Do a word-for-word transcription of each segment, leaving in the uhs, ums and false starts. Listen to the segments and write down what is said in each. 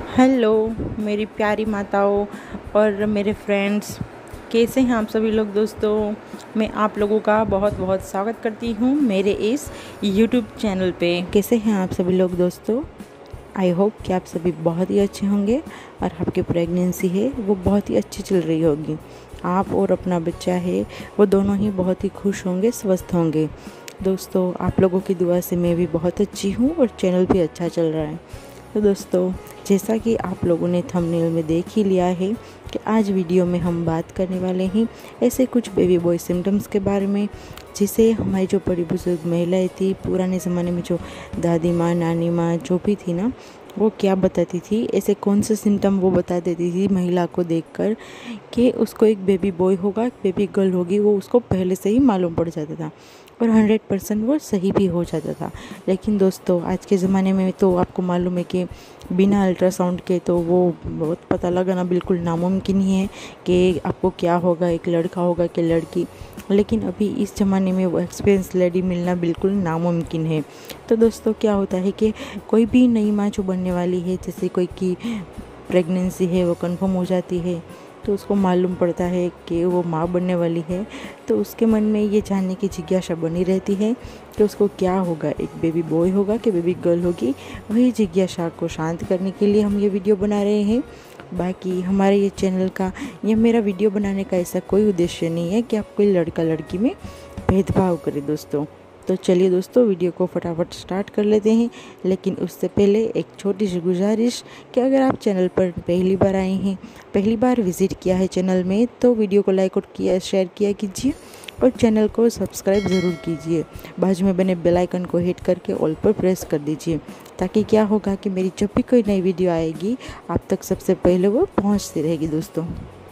Hello मेरी प्यारी माताओं और मेरे फ्रेंड्स, कैसे हैं आप सभी लोग। दोस्तों, मैं आप लोगों का बहुत बहुत स्वागत करती हूँ मेरे इस यूट्यूब चैनल पे। कैसे हैं आप सभी लोग दोस्तों। आई होप कि आप सभी बहुत ही अच्छे होंगे और आपकी प्रेगनेंसी है वो बहुत ही अच्छी चल रही होगी। आप और अपना बच्चा है वो दोनों ही बहुत ही खुश होंगे, स्वस्थ होंगे। दोस्तों, आप लोगों की दुआ से मैं भी बहुत अच्छी हूँ और चैनल भी अच्छा चल रहा है। तो दोस्तों, जैसा कि आप लोगों ने थंबनेल में देख ही लिया है कि आज वीडियो में हम बात करने वाले हैं ऐसे कुछ बेबी बॉय सिम्टम्स के बारे में, जिसे हमारी जो बड़ी बुजुर्ग महिलाएं थी पुराने ज़माने में, जो दादी माँ, नानी माँ जो भी थी ना, वो क्या बताती थी, ऐसे कौन से सिम्टम वो बता देती थी महिला को देखकर कि उसको एक बेबी बॉय होगा, एक बेबी गर्ल होगी, वो उसको पहले से ही मालूम पड़ जाता था और हंड्रेड परसेंट वो सही भी हो जाता था। लेकिन दोस्तों, आज के ज़माने में तो आपको मालूम है कि बिना अल्ट्रासाउंड के तो वो बहुत पता लगाना बिल्कुल नामुमकिन ही है कि आपको क्या होगा, एक लड़का होगा कि लड़की। लेकिन अभी इस ज़माने में वो एक्सपीरियंस लेडी मिलना बिल्कुल नामुमकिन है। तो दोस्तों, क्या होता है कि कोई भी नई माँ जो बनने वाली है, जैसे कोई की प्रेगनेंसी है वो कंफर्म हो जाती है, तो उसको मालूम पड़ता है कि वो माँ बनने वाली है, तो उसके मन में ये जानने की जिज्ञासा बनी रहती है कि उसको क्या होगा, एक बेबी बॉय होगा कि बेबी गर्ल होगी। वही जिज्ञासा को शांत करने के लिए हम ये वीडियो बना रहे हैं। बाकी हमारे ये चैनल का या मेरा वीडियो बनाने का ऐसा कोई उद्देश्य नहीं है कि आप कोई लड़का लड़की में भेदभाव करें दोस्तों। तो चलिए दोस्तों, वीडियो को फटाफट स्टार्ट कर लेते हैं। लेकिन उससे पहले एक छोटी सी गुजारिश कि अगर आप चैनल पर पहली बार आए हैं, पहली बार विज़िट किया है चैनल में, तो वीडियो को लाइक और किया शेयर किया कीजिए और चैनल को सब्सक्राइब ज़रूर कीजिए। बाजू में बने बेल आइकन को हिट करके ऑल पर प्रेस कर दीजिए, ताकि क्या होगा कि मेरी जब भी कोई नई वीडियो आएगी आप तक सबसे पहले वो पहुँचती रहेगी दोस्तों।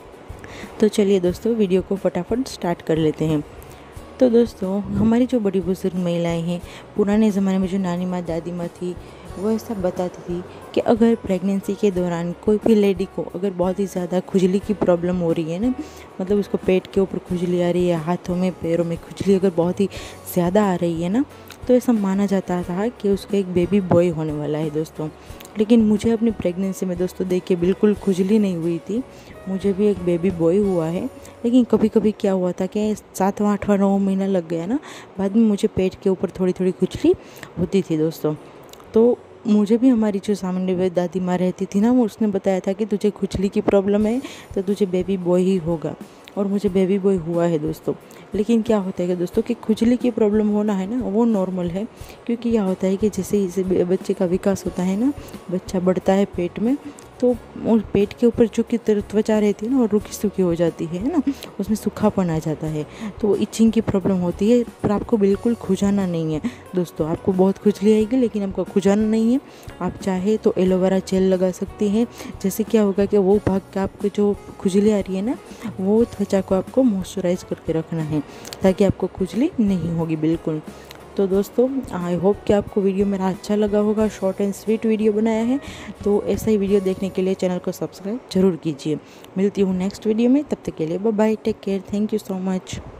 तो चलिए दोस्तों, वीडियो को फटाफट स्टार्ट कर लेते हैं। तो दोस्तों, हमारी जो बड़ी बुजुर्ग महिलाएं हैं पुराने ज़माने में, जो नानी माँ, दादी माँ थी, वो ऐसा बताती थी कि अगर प्रेगनेंसी के दौरान कोई भी लेडी को अगर बहुत ही ज़्यादा खुजली की प्रॉब्लम हो रही है ना, मतलब उसको पेट के ऊपर खुजली आ रही है, हाथों में पैरों में खुजली अगर बहुत ही ज़्यादा आ रही है ना, तो ऐसा माना जाता था कि उसको एक बेबी बॉय होने वाला है दोस्तों। लेकिन मुझे अपनी प्रेगनेंसी में दोस्तों देखिए बिल्कुल खुजली नहीं हुई थी, मुझे भी एक बेबी बॉय हुआ है। लेकिन कभी कभी क्या हुआ था कि सातवां आठवां नौ महीना लग गया ना, बाद में मुझे पेट के ऊपर थोड़ी थोड़ी खुजली होती थी दोस्तों। तो मुझे भी हमारी जो सामने में दादी माँ रहती थी ना, वो उसने बताया था कि तुझे खुजली की प्रॉब्लम है तो तुझे बेबी बॉय ही होगा, और मुझे बेबी बॉय हुआ है दोस्तों। लेकिन क्या होता है कि दोस्तों कि खुजली की प्रॉब्लम होना है ना, वो नॉर्मल है, क्योंकि क्या होता है कि जैसे जैसे बच्चे का विकास होता है ना, बच्चा बढ़ता है पेट में, तो उस पेट के ऊपर जो कि त्वचा रहती है ना, वो रुकी सूखी हो जाती है ना, उसमें सूखापन आ जाता है, तो वो इचिंग की प्रॉब्लम होती है। पर आपको बिल्कुल खुजाना नहीं है दोस्तों, आपको बहुत खुजली आएगी लेकिन आपको खुजाना नहीं है। आप चाहे तो एलोवेरा जेल लगा सकती हैं, जैसे क्या होगा कि वो भाग के आपको जो खुजली आ रही है ना, वो त्वचा को आपको मॉइस्चराइज करके रखना है, ताकि आपको खुजली नहीं होगी बिल्कुल। तो दोस्तों, आई होप कि आपको वीडियो मेरा अच्छा लगा होगा, शॉर्ट एंड स्वीट वीडियो बनाया है। तो ऐसा ही वीडियो देखने के लिए चैनल को सब्सक्राइब जरूर कीजिए। मिलती हूँ नेक्स्ट वीडियो में, तब तक के लिए bye bye, take care, thank you so much.